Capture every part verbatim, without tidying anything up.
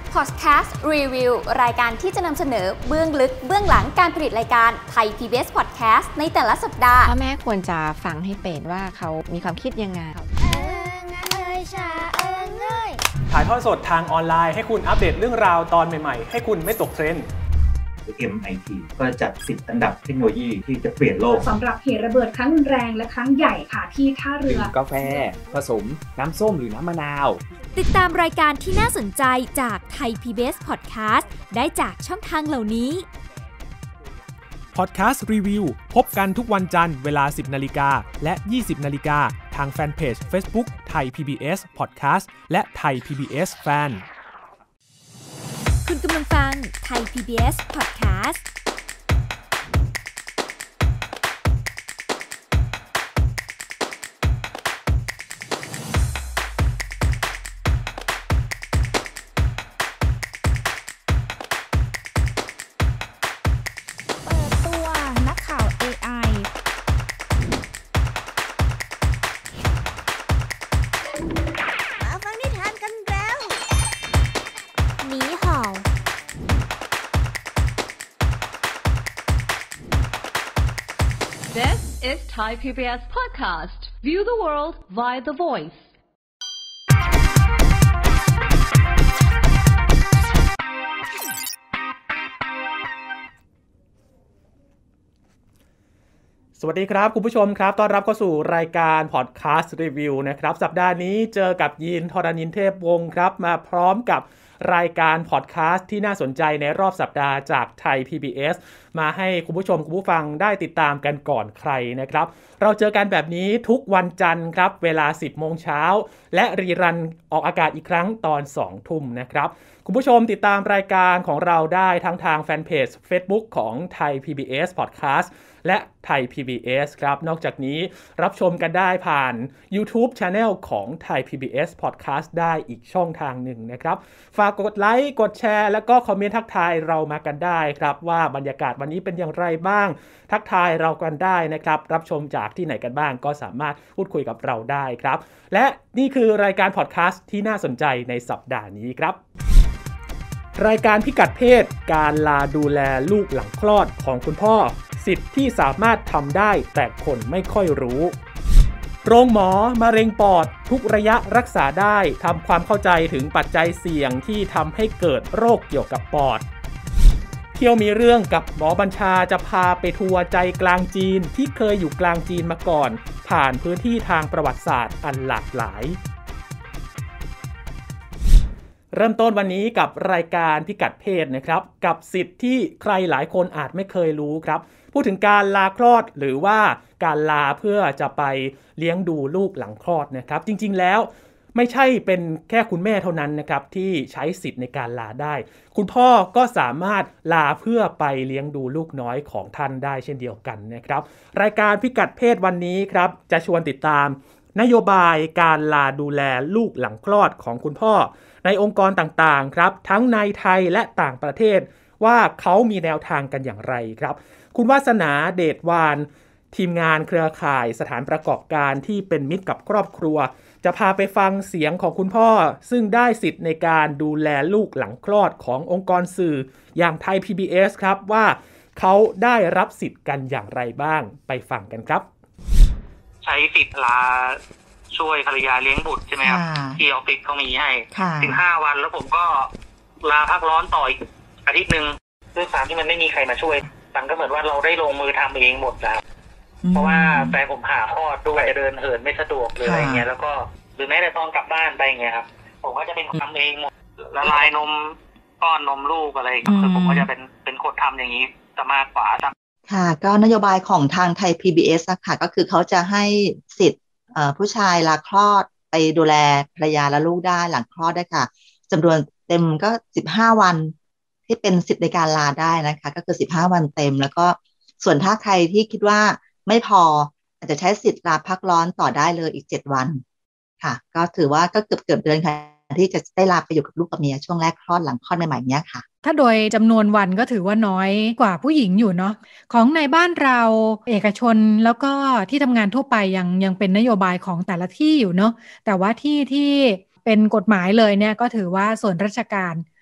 พอดแคสต์รีวิวรายการที่จะนำเสนอเบื้องลึกเบื้องหลังการผลิตรายการไทย พี บี เอส Podcast ในแต่ละสัปดาห์พ่อแม่ควรจะฟังให้เป็นว่าเขามีความคิดยังไงถ่ายทอดสดทางออนไลน์ให้คุณอัปเดตเรื่องราวตอนใหม่ๆให้คุณไม่ตกเทรนด์เอ็ม ไอ ที ก็จัดสิบอันดับเทคโนโลยีที่จะเปลี่ยนโลกสำหรับเหตุระเบิดครั้งรุนแรงและครั้งใหญ่ค่ะที่ท่าเรือกาแฟผสมน้ำส้มหรือน้ำมะนาวติดตามรายการที่น่าสนใจจากไทย พี บี เอส Podcast ได้จากช่องทางเหล่านี้ Podcast Review พบกันทุกวันจันทร์เวลา สิบนาฬิกา และ ยี่สิบนาฬิกาทางแฟนเพจ Facebook ไทย พี บี เอส Podcast และไทย พี บี เอส Fan คุณกำลังฟังไทย พี บี เอส Podcast This is Thai พี บี เอส Podcast. View the world via the voice. สวัสดีครับคุณผู้ชมครับต้อนรับเข้าสู่รายการ Podcast Review นะครับสัปดาห์นี้เจอกับยีนธรณินทร์เทพวงศ์ครับมาพร้อมกับรายการพอดแคสต์ที่น่าสนใจในรอบสัปดาห์จากไทย พี บี เอส มาให้คุณผู้ชมคุณผู้ฟังได้ติดตามกันก่อนใครนะครับเราเจอกันแบบนี้ทุกวันจันทร์ครับเวลา สิบโมงเช้าและรีรันออกอากาศอีกครั้งตอน สองทุ่มนะครับคุณผู้ชมติดตามรายการของเราได้ทั้งทางแฟนเพจ Facebook ของไทย พี บี เอส Podcast และไทย พี บี เอส ครับนอกจากนี้รับชมกันได้ผ่าน YouTube Channel ของไทย พี บี เอส Podcast ได้อีกช่องทางหนึ่งนะครับฝากกดไลค์กดแชร์แล้วก็คอมเมนต์ทักทายเรามากันได้ครับว่าบรรยากาศวันนี้เป็นอย่างไรบ้างทักทายเรากันได้นะครับรับชมจากที่ไหนกันบ้างก็สามารถพูดคุยกับเราได้ครับและนี่คือรายการพอดแคสต์ที่น่าสนใจในสัปดาห์นี้ครับรายการพิกัดเพศการลาดูแลลูกหลังคลอดของคุณพ่อสิทธิ์ที่สามารถทำได้แต่คนไม่ค่อยรู้โรงหมอมะเร็งปอดทุกระยะรักษาได้ทำความเข้าใจถึงปัจจัยเสี่ยงที่ทำให้เกิดโรคเกี่ยวกับปอดเที่ยวมีเรื่องกับหมอบัญชาจะพาไปทัวร์ใจกลางจีนที่เคยอยู่กลางจีนมาก่อนผ่านพื้นที่ทางประวัติศาสตร์อันหลากหลายเริ่มต้นวันนี้กับรายการพิกัดเพศนะครับกับสิทธิ์ที่ใครหลายคนอาจไม่เคยรู้ครับพูดถึงการลาคลอดหรือว่าการลาเพื่อจะไปเลี้ยงดูลูกหลังคลอดนะครับจริงๆแล้วไม่ใช่เป็นแค่คุณแม่เท่านั้นนะครับที่ใช้สิทธิ์ในการลาได้คุณพ่อก็สามารถลาเพื่อไปเลี้ยงดูลูกน้อยของท่านได้เช่นเดียวกันนะครับรายการพิกัดเพศวันนี้ครับจะชวนติดตามนโยบายการลาดูแลลูกหลังคลอดของคุณพ่อในองค์กรต่างๆครับทั้งในไทยและต่างประเทศว่าเขามีแนวทางกันอย่างไรครับคุณวาสนาเดชวานทีมงานเครือข่ายสถานประกอบการที่เป็นมิตรกับครอบครัวจะพาไปฟังเสียงของคุณพ่อซึ่งได้สิทธิ์ในการดูแลลูกหลังคลอดขององค์กรสื่ออย่างไทย พี บี เอส ครับว่าเขาได้รับสิทธิ์กันอย่างไรบ้างไปฟังกันครับใช้สิทธิ์ลาช่วยภรรยาเลี้ยงบุตรใช่ไหมครับที่ออฟฟิศเขามีให้ถึงห้าวันแล้วผมก็ลาพักร้อนต่ออีกอาทิตย์นึงด้วยความที่มันไม่มีใครมาช่วยมันก็เหมือนว่าเราได้ลงมือทำเองหมดแล้วเพราะว่าแฟนผมผ่าคลอดด้วยเดินเหินไม่สะดวกเลยอะไรเงี้ยแล้วก็หรือแม้แต่ตอนกลับบ้านไปเงี้ยครับผมก็จะเป็นทำเองหมดละลายนมป้อนนมลูกอะไรคือผมก็จะเป็นเป็นคนทำอย่างนี้จะมากกว่าค่ะก็นโยบายของทางไทย พี บี เอส ค่ะก็คือเขาจะให้สิทธิ์ผู้ชายลาคลอดไปดูแลภรรยาและลูกได้หลังคลอดได้ค่ะจำนวนเต็มก็สิบห้าวันที่เป็นสิทธิ์ในการลาได้นะคะก็คือสิบห้าวันเต็มแล้วก็ส่วนถ้าใครที่คิดว่าไม่พออาจจะใช้สิทธิ์ลาพักร้อนต่อได้เลยอีกเจ็ดวันค่ะก็ถือว่าก็เกือบเกือบเดือนค่ะที่จะได้ลาไปอยู่กับลูกกับเมียช่วงแรกคลอดหลังคลอดใหม่ๆเนี้ยค่ะถ้าโดยจำนวนวันก็ถือว่าน้อยกว่าผู้หญิงอยู่เนาะของในบ้านเราเอกชนแล้วก็ที่ทำงานทั่วไปยังยังเป็นนโยบายของแต่ละที่อยู่เนาะแต่ว่าที่ที่เป็นกฎหมายเลยเนี่ยก็ถือว่าส่วนราชการ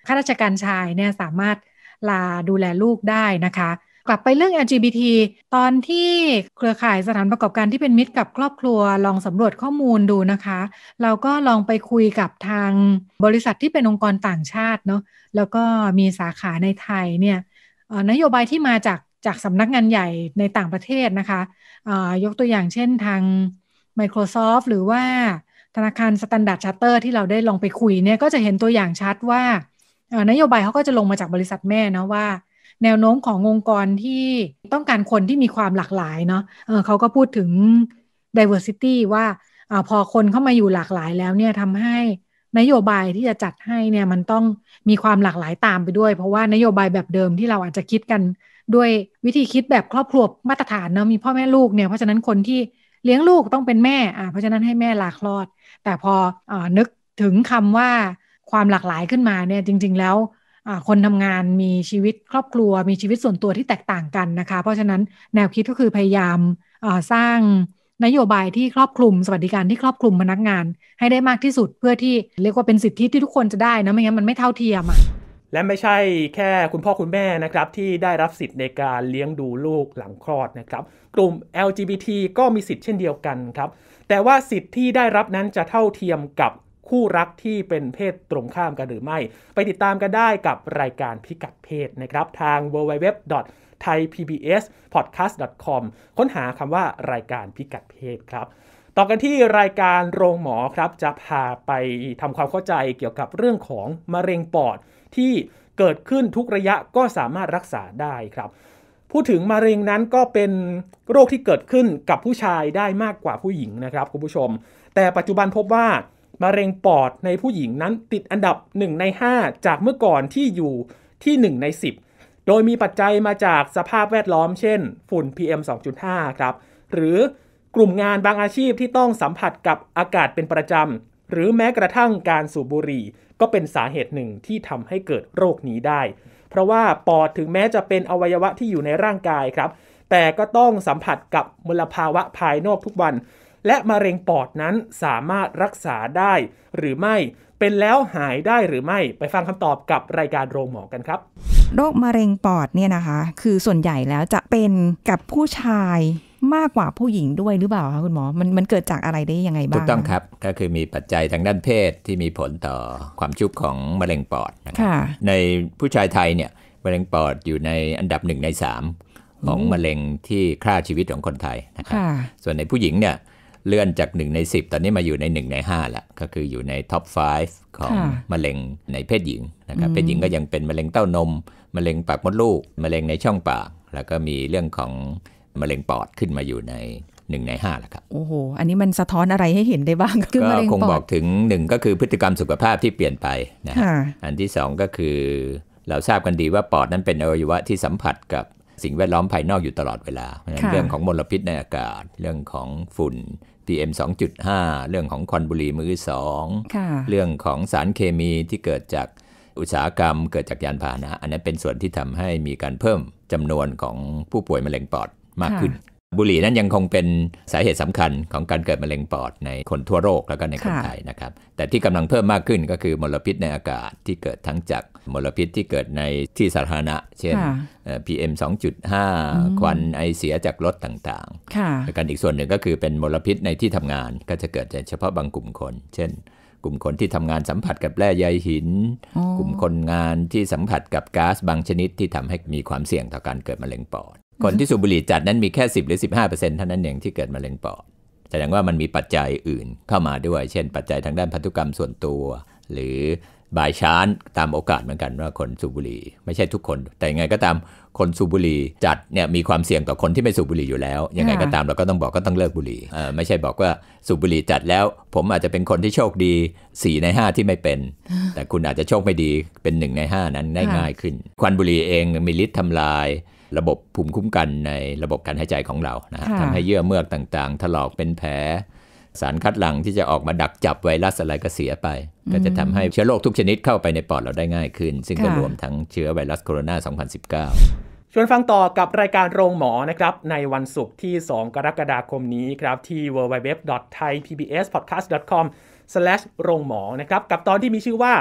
ข้าราชการชายเนี่ยสามารถลาดูแลลูกได้นะคะกลับไปเรื่อง แอล จี บี ที ตอนที่เครือข่ายสถานประกอบการที่เป็นมิตรกับครอบครัวลองสำรวจข้อมูลดูนะคะเราก็ลองไปคุยกับทางบริษัทที่เป็นองค์กรต่างชาติเนาะแล้วก็มีสาขาในไทยเนี่ยนโยบายที่มาจากจากสำนักงานใหญ่ในต่างประเทศนะคะยกตัวอย่างเช่นทาง Microsoft หรือว่าธนาคาร Standard Chartered ที่เราได้ลองไปคุยเนี่ยก็จะเห็นตัวอย่างชัดว่านโยบายเขาก็จะลงมาจากบริษัทแม่นะว่าแนวโน้มขององค์กรที่ต้องการคนที่มีความหลากหลายเนาะ เออเขาก็พูดถึง diversity ว่าอพอคนเข้ามาอยู่หลากหลายแล้วเนี่ยทำให้นโยบายที่จะจัดให้เนี่ยมันต้องมีความหลากหลายตามไปด้วยเพราะว่านโยบายแบบเดิมที่เราอาจจะคิดกันด้วยวิธีคิดแบบครอบครัวมาตรฐานเนาะมีพ่อแม่ลูกเนี่ยเพราะฉะนั้นคนที่เลี้ยงลูกต้องเป็นแม่อ่าเพราะฉะนั้นให้แม่ลาคลอดแต่พออ่านึกถึงคำว่าความหลากหลายขึ้นมาเนี่ยจริงๆแล้วคนทำงานมีชีวิตครอบครัวมีชีวิตส่วนตัวที่แตกต่างกันนะคะเพราะฉะนั้นแนวคิดก็คือพยายามสร้างนโยบายที่ครอบคลุมสวัสดิการที่ครอบคลุมพนักงานให้ได้มากที่สุดเพื่อที่เรียกว่าเป็นสิทธิที่ทุกคนจะได้นะไม่งั้นมันไม่เท่าเทียมอ่ะและไม่ใช่แค่คุณพ่อคุณแม่นะครับที่ได้รับสิทธิ์ในการเลี้ยงดูลูกหลังคลอดนะครับกลุ่ม แอล จี บี ที ก็มีสิทธิ์เช่นเดียวกันครับแต่ว่าสิทธิ์ที่ได้รับนั้นจะเท่าเทียมกับคู่รักที่เป็นเพศตรงข้ามกันหรือไม่ไปติดตามกันได้กับรายการพิกัดเพศนะครับทาง ดับเบิลยู ดับเบิลยู ดับเบิลยู ดอท ไทย พี บี เอส พอดแคสต์ ดอท คอม ค้นหาคำว่ารายการพิกัดเพศครับต่อกันที่รายการโรงหมอครับจะพาไปทำความเข้าใจเกี่ยวกับเรื่องของมะเร็งปอดที่เกิดขึ้นทุกระยะก็สามารถรักษาได้ครับพูดถึงมะเร็งนั้นก็เป็นโรคที่เกิดขึ้นกับผู้ชายได้มากกว่าผู้หญิงนะครับคุณผู้ชมแต่ปัจจุบันพบว่ามะเร็งปอดในผู้หญิงนั้นติดอันดับหนึ่งในห้าจากเมื่อก่อนที่อยู่ที่หนึ่งในสิบโดยมีปัจจัยมาจากสภาพแวดล้อมเช่นฝุ่น พี เอ็ม สองจุดห้า ครับหรือกลุ่มงานบางอาชีพที่ต้องสัมผัสกับอากาศเป็นประจำหรือแม้กระทั่งการสูบบุหรี่ก็เป็นสาเหตุหนึ่งที่ทำให้เกิดโรคนี้ได้เพราะว่าปอดถึงแม้จะเป็นอวัยวะที่อยู่ในร่างกายครับแต่ก็ต้องสัมผัสกับมลภาวะภายนอกทุกวันและมะเร็งปอดนั้นสามารถรักษาได้หรือไม่เป็นแล้วหายได้หรือไม่ไปฟังคำตอบกับรายการโรงหมอกันครับโรคมะเร็งปอดเนี่ยนะคะคือส่วนใหญ่แล้วจะเป็นกับผู้ชายมากกว่าผู้หญิงด้วยหรือเปล่าคะคุณหมอมันมันเกิดจากอะไรได้ยังไงบ้างถูกต้องครับก็คือมีปัจจัยทางด้านเพศที่มีผลต่อความชุกของมะเร็งปอดนะครับในผู้ชายไทยเนี่ยมะเร็งปอดอยู่ในอันดับหนึ่งในสามของมะเร็งที่ฆ่าชีวิตของคนไทยนะครับส่วนในผู้หญิงเนี่ยเลื่อนจากหนึ่งในสิบตอนนี้มาอยู่ในหนึ่งในห้าแล้วก็คืออยู่ในท็อปห้าของมะเร็งในเพศหญิงนะครับเพศหญิงก็ยังเป็นมะเร็งเต้านมมะเร็งปากมดลูกมะเร็งในช่องปากแล้วก็มีเรื่องของมะเร็งปอดขึ้นมาอยู่ในหนึ่งในห้าแล้วครับโอ้โหอันนี้มันสะท้อนอะไรให้เห็นได้บ้างคือมะเร็งปอดก็คงบอกถึงหนึ่งก็คือพฤติกรรมสุขภาพที่เปลี่ยนไปนะฮะอันที่สองก็คือเราทราบกันดีว่าปอดนั้นเป็นอวัยวะที่สัมผัสกับสิ่งแวดล้อมภายนอกอยู่ตลอดเวลาเรื่องของมลพิษในอากาศเรื่องของฝุ่น พี เอ็ม สองจุดห้า เรื่องของควันบุหรี่มือสองเรื่องของสารเคมีที่เกิดจากอุตสาหกรรมเกิดจากยานพาหนะอันนั้นเป็นส่วนที่ทำให้มีการเพิ่มจำนวนของผู้ป่วยมะเร็งปอดมากขึ้นบุหรี่นั้นยังคงเป็นสาเหตุสำคัญของการเกิดมะเร็งปอดในคนทั่วโลกแล้วก็ในคนไทยนะครับแต่ที่กำลังเพิ่มมากขึ้นก็คือมลพิษในอากาศที่เกิดทั้งจากมลพิษที่เกิดในที่สาธารณะเช่น พี เอ็ม สองจุดห้า ควันไอเสียจากรถต่างๆและกันอีกส่วนหนึ่งก็คือเป็นมลพิษในที่ทำงานก็จะเกิดเฉพาะบางกลุ่มคนเช่นกลุ่มคนที่ทำงานสัมผัสกับแร่ใยหินกลุ่มคนงานที่สัมผัสกับก๊าซบางชนิดที่ทำให้มีความเสี่ยงต่อการเกิดมะเร็งปอดคนที่สูบบุหรี่จัดนั้นมีแค่สิบหรือ สิบห้าเปอร์เซ็นต์ เท่านั้นเองที่เกิดมะเร็งปอดแสดงว่ามันมีปัจจัยอื่นเข้ามาด้วยเช่นปัจจัยทางด้านพันธุกรรมส่วนตัวหรือบายชานตามโอกาสเหมือนกันว่าคนสูบบุหรี่ไม่ใช่ทุกคนแต่ยังไงก็ตามคนสูบบุหรี่จัดเนี่ยมีความเสี่ยงต่อคนที่ไม่สูบบุหรี่อยู่แล้วยังไงก็ตามเราก็ต้องบอกก็ต้องเลิกบุหรี่เอ่อไม่ใช่บอกว่าสูบบุหรี่จัดแล้วผมอาจจะเป็นคนที่โชคดีสี่ในห้าที่ไม่เป็นแต่คุณอาจจะโชคไม่ดีเป็นหนึ่งในห้านั้นได้ง่ายขึ้นควันบุหรี่เองมีฤทธิ์ทำลายระบบภูมิคุ้มกันในระบบการหายใจของเรานะฮะทำให้เยื่อเมือกต่างๆถลอกเป็นแผลสารคัดหลั่งที่จะออกมาดักจับไวรัสอะไรก็เสียไปก็จะทำให้เชื้อโรคทุกชนิดเข้าไปในปอดเราได้ง่ายขึ้นซึ่งก็รวมทั้งเชื้อไวรัสโคโรนาสองพันสิบเก้าชวนฟังต่อกับรายการโรงหมอนะครับในวันศุกร์ที่สองกรกฎาคมนี้ครับที่ ดับเบิลยู ดับเบิลยู ดับเบิลยู ดอท ไทย พี บี เอส พอดแคสต์ ดอท คอม สแลช โรงหมอนะครับกับตอนที่มีชื่อว่าม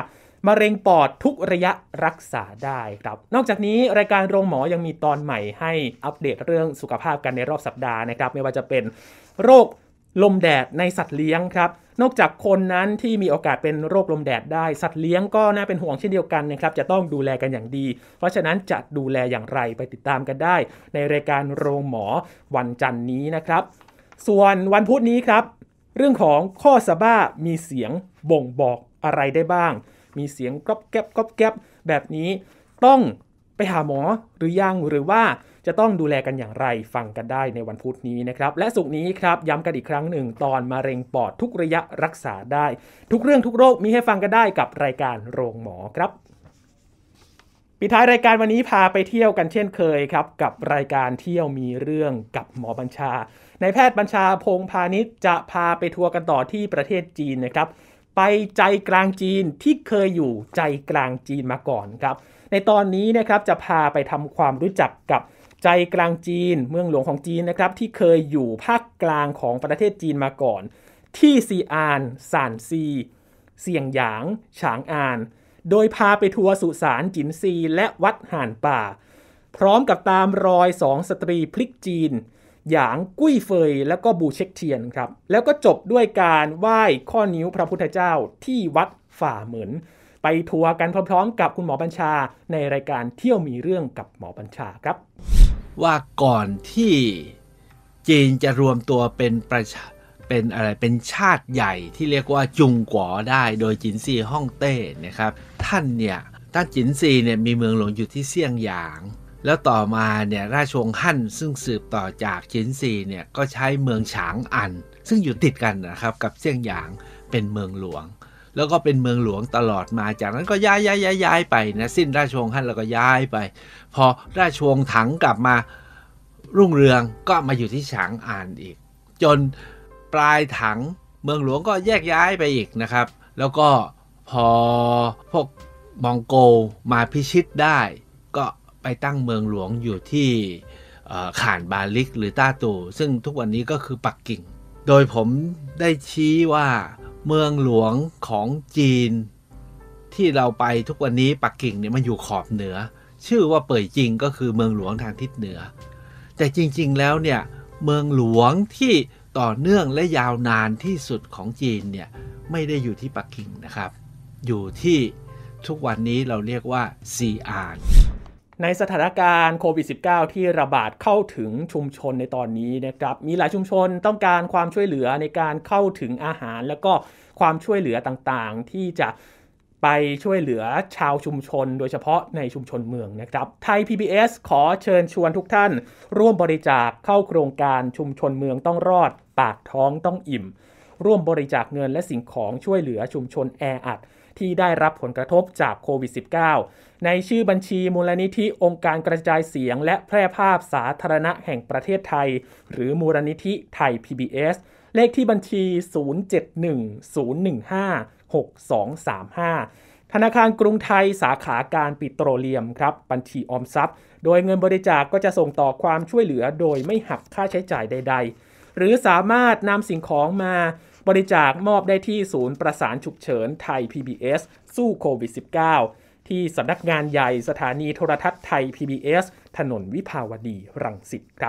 มะเร็งปอดทุกระยะรักษาได้ครับนอกจากนี้รายการโรงหมอยังมีตอนใหม่ให้อัปเดตเรื่องสุขภาพกันในรอบสัปดาห์นะครับไม่ว่าจะเป็นโรคลมแดดในสัตว์เลี้ยงครับนอกจากคนนั้นที่มีโอกาสเป็นโรคลมแดดได้สัตว์เลี้ยงก็น่าเป็นห่วงเช่นเดียวกันนะครับจะต้องดูแลกันอย่างดีเพราะฉะนั้นจะดูแลอย่างไรไปติดตามกันได้ในรายการโรงหมอวันจันทร์นี้นะครับส่วนวันพุธนี้ครับเรื่องของข้อสะบ้ามีเสียงบ่งบอกอะไรได้บ้างมีเสียงก๊อบแก๊บก๊อบแก๊บแบบนี้ต้องไปหาหมอหรือยังหรือว่าจะต้องดูแลกันอย่างไรฟังกันได้ในวันพุธนี้นะครับและศุกร์นี้ครับย้ำกันอีกครั้งหนึ่งตอนมะเร็งปอดทุกระยะรักษาได้ทุกเรื่องทุกโรคมีให้ฟังกันได้กับรายการโรงหมอครับปิดท้ายรายการวันนี้พาไปเที่ยวกันเช่นเคยครับกับรายการเที่ยวมีเรื่องกับหมอบัญชานายแพทย์บัญชาพงษ์พาณิชย์จะพาไปทัวร์กันต่อที่ประเทศจีนนะครับไปใจกลางจีนที่เคยอยู่ใจกลางจีนมาก่อนครับในตอนนี้นะครับจะพาไปทำความรู้จักกับใจกลางจีนเมืองหลวงของจีนนะครับที่เคยอยู่ภาคกลางของประเทศจีนมาก่อนที่ซีอานซานซีเซียงหยางฉางอานโดยพาไปทัวร์สุสานจินซีและวัดห่านป่าพร้อมกับตามรอยสองสตรีพลิกจีนหยางกุ้ยเฟยแล้วก็บูเช็กเทียนครับแล้วก็จบด้วยการไหว้ข้อนิ้วพระพุทธเจ้าที่วัดฝ่าเหมือนไปทัวร์กันพร้อมๆกับคุณหมอบัญชาในรายการเที่ยวมีเรื่องกับหมอบัญชาครับว่าก่อนที่จีนจะรวมตัวเป็นประชาเป็นอะไรเป็นชาติใหญ่ที่เรียกว่าจุงกัวได้โดยจินซีฮ่องเต้นะครับท่านเนี่ยท่านจินซีเนี่ยมีเมืองหลวงอยู่ที่เซี่ยงหยางแล้วต่อมาเนี่ยราชวงศ์ฮั่นซึ่งสืบต่อจากจินซีเนี่ยก็ใช้เมืองฉางอันซึ่งอยู่ติดกันนะครับกับเซี่ยงหยางเป็นเมืองหลวงแล้วก็เป็นเมืองหลวงตลอดมาจากนั้นก็ย้ายย้ายย้ายย้ายไปนะสิ้นราชวงศ์ฮั่นแล้วก็ย้ายไปพอราชวงศ์ถังกลับมารุ่งเรืองก็มาอยู่ที่ฉางอันอีกจนปลายถังเมืองหลวงก็แยกย้ายไปอีกนะครับแล้วก็พอพวกมองโกลมาพิชิตได้ก็ไปตั้งเมืองหลวงอยู่ที่ข่านบาลิกหรือต้าตูซึ่งทุกวันนี้ก็คือปักกิ่งโดยผมได้ชี้ว่าเมืองหลวงของจีนที่เราไปทุกวันนี้ปักกิ่งเนี่ยมันอยู่ขอบเหนือชื่อว่าเป่ยจิงก็คือเมืองหลวงทางทิศเหนือแต่จริงๆแล้วเนี่ยเมืองหลวงที่ต่อเนื่องและยาวนานที่สุดของจีนเนี่ยไม่ได้อยู่ที่ปักกิ่งนะครับอยู่ที่ทุกวันนี้เราเรียกว่าซีอานในสถานการณ์โควิด สิบเก้า ที่ระบาดเข้าถึงชุมชนในตอนนี้นะครับมีหลายชุมชนต้องการความช่วยเหลือในการเข้าถึงอาหารแล้วก็ความช่วยเหลือต่างๆที่จะไปช่วยเหลือชาวชุมชนโดยเฉพาะในชุมชนเมืองนะครับไทย พี บี เอส ขอเชิญชวนทุกท่านร่วมบริจาคเข้าโครงการชุมชนเมืองต้องรอดปากท้องต้องอิ่มร่วมบริจาคเงินและสิ่งของช่วยเหลือชุมชนแออัดที่ได้รับผลกระทบจากโควิด สิบเก้า ในชื่อบัญชีมูลนิธิองค์การกระจายเสียงและแพร่ภาพสาธารณะแห่งประเทศไทยหรือมูลนิธิไทย พี บี เอส เลขที่บัญชี ศูนย์ เจ็ด หนึ่ง ศูนย์ หนึ่ง ห้า หก สอง สาม ห้า ธนาคารกรุงไทยสาขาการปิโตรเลียมครับบัญชีออมทรัพย์โดยเงินบริจาค ก, ก็จะส่งต่อความช่วยเหลือโดยไม่หักค่าใช้จ่ายใดๆหรือสามารถนำสิ่งของมาบริจาคมอบได้ที่ศูนย์ประสานฉุกเฉินไทย พี บี เอส สู้โควิด สิบเก้า ที่สำนักงานใหญ่สถานีโทรทัศน์ไทย พี บี เอส ถนนวิภาวดีรังสิตครับ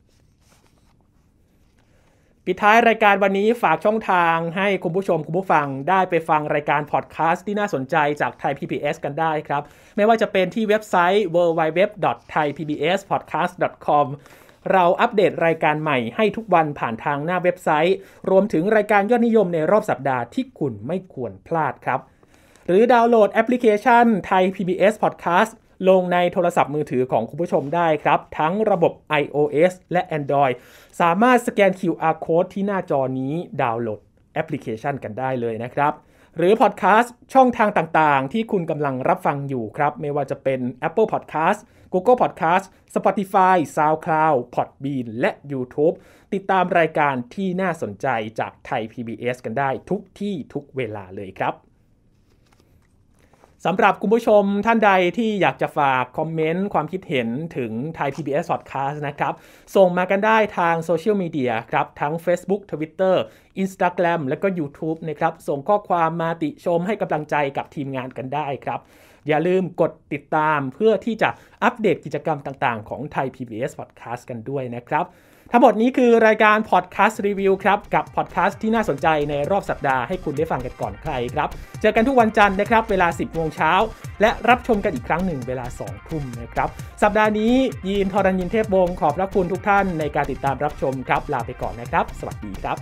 ปิดท้ายรายการวันนี้ฝากช่องทางให้คุณผู้ชมคุณผู้ฟังได้ไปฟังรายการพอดแคสต์ที่น่าสนใจจากไทย พี บี เอส กันได้ครับไม่ว่าจะเป็นที่เว็บไซต์ ดับเบิลยู ดับเบิลยู ดับเบิลยู ดอท ไทย พี บี เอส พอดแคสต์ ดอท คอม เราอัปเดตรายการใหม่ให้ทุกวันผ่านทางหน้าเว็บไซต์รวมถึงรายการยอดนิยมในรอบสัปดาห์ที่คุณไม่ควรพลาดครับหรือดาวน์โหลดแอปพลิเคชันไทย พี บี เอส Podcast ลงในโทรศัพท์มือถือของคุณผู้ชมได้ครับทั้งระบบ iOS และ Android สามารถสแกน คิว อาร์ Code ที่หน้าจอนี้ดาวน์โหลดแอปพลิเคชันกันได้เลยนะครับหรือ Podcast ช่องทางต่างๆที่คุณกำลังรับฟังอยู่ครับไม่ว่าจะเป็น Apple Podcast Google Podcast Spotify SoundCloud Podbean และ YouTube ติดตามรายการที่น่าสนใจจากไทย พี บี เอส กันได้ทุกที่ทุกเวลาเลยครับสำหรับคุณผู้ชมท่านใดที่อยากจะฝากคอมเมนต์ความคิดเห็นถึง Thai พี บี เอส Podcast นะครับส่งมากันได้ทางโซเชียลมีเดียครับทั้ง Facebook Twitter Instagram และก็ YouTube นะครับส่งข้อความมาติชมให้กำลังใจกับทีมงานกันได้ครับอย่าลืมกดติดตามเพื่อที่จะอัปเดตกิจกรรมต่างๆของ Thai พี บี เอส Podcast กันด้วยนะครับทั้งหมดนี้คือรายการ Podcast Review ครับกับ Podcast ที่น่าสนใจในรอบสัปดาห์ให้คุณได้ฟังกันก่อนใครครับเจอกันทุกวันจันทร์นะครับเวลา สิบโมงเช้าและรับชมกันอีกครั้งหนึ่งเวลา สองทุ่มนะครับสัปดาห์นี้ยีนทรณินเทพวงศ์ขอบพระคุณทุกท่านในการติดตามรับชมครับลาไปก่อนนะครับสวัสดีครับ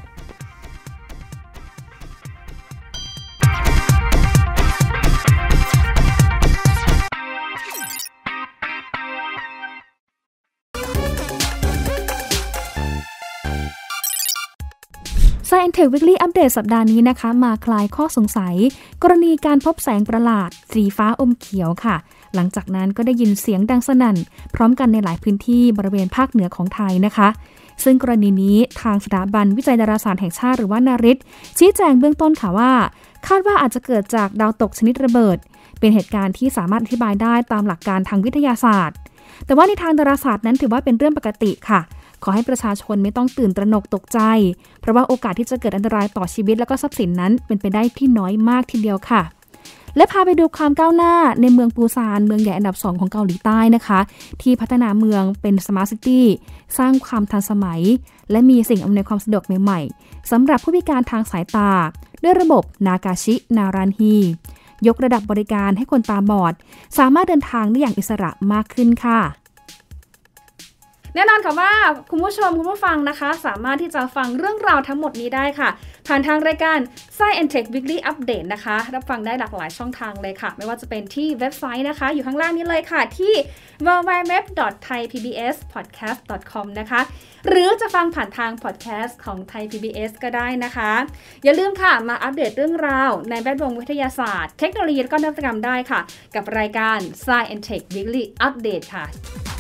Science Tech Weekly Update สัปดาห์นี้นะคะมาคลายข้อสงสัยกรณีการพบแสงประหลาดสีฟ้าอมเขียวค่ะหลังจากนั้นก็ได้ยินเสียงดังสนั่นพร้อมกันในหลายพื้นที่บริเวณภาคเหนือของไทยนะคะซึ่งกรณีนี้ทางสถาบันวิจัยดาราศาสตร์แห่งชาติหรือว่านาริตชี้แจงเบื้องต้นค่ะว่าคาดว่าอาจจะเกิดจากดาวตกชนิดระเบิดเป็นเหตุการณ์ที่สามารถอธิบายได้ตามหลักการทางวิทยาศาสตร์แต่ว่าในทางดาราศาสตร์นั้นถือว่าเป็นเรื่องปกติค่ะขอให้ประชาชนไม่ต้องตื่นตระหนกตกใจเพราะว่าโอกาสที่จะเกิดอันตรายต่อชีวิตและก็ทรัพย์สินนั้นเป็นไปได้ที่น้อยมากทีเดียวค่ะและพาไปดูความก้าวหน้าในเมืองปูซานเมืองใหญ่อันดับสองของเกาหลีใต้นะคะที่พัฒนาเมืองเป็นสมาร์ทซิตี้สร้างความทันสมัยและมีสิ่งอำนวยความสะดวกใหม่ๆสำหรับผู้พิการทางสายตาด้วยระบบนากาชินารันฮียกระดับบริการให้คนตาบอดสามารถเดินทางได้อย่างอิสระมากขึ้นค่ะแน่นอนค่ะว่าคุณผู้ชมคุณผู้ฟังนะคะสามารถที่จะฟังเรื่องราวทั้งหมดนี้ได้ค่ะผ่านทางรายการ Science Tech Weekly Update นะคะรับฟังได้หลากหลายช่องทางเลยค่ะไม่ว่าจะเป็นที่เว็บไซต์นะคะอยู่ข้างล่างนี้เลยค่ะที่ ดับเบิลยู ดับเบิลยู ดับเบิลยู ดอท ไทย พี บี เอส พอดแคสต์ ดอท คอม นะคะหรือจะฟังผ่านทางพอดแคสต์ของ Thai พี บี เอส ก็ได้นะคะอย่าลืมค่ะมาอัปเดตเรื่องราวในแวดวงวิทยาศาสตร์เทคโนโลยีและก็นวัตกรรมได้ค่ะกับรายการ Science Tech Weekly Update ค่ะ